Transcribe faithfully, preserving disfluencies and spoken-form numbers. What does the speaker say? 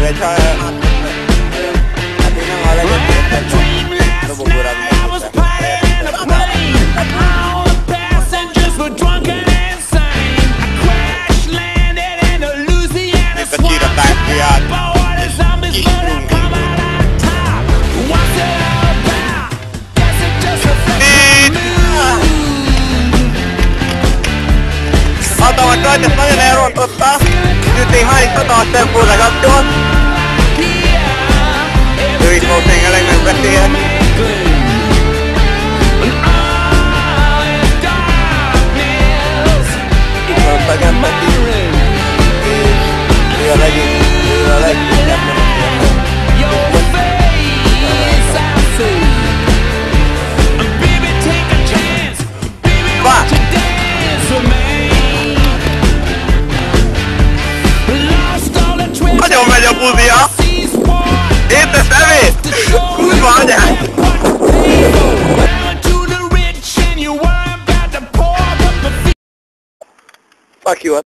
egy ha... Hát én nem a legjobb dobogóra ezt a csíratánk kiállt. Kis hatalmas rajt, ezt nagyon elrontotta. Ütény már is hatalmas tempóra kapcsolt. Ő itt valószínűleg a legnagyobb veszélyes. Itt a Gempeti. Ő a legjobb, ő a legjobb. Nagyon megy a buzia! Érted, szemét? Kurva anyád! Fuck you.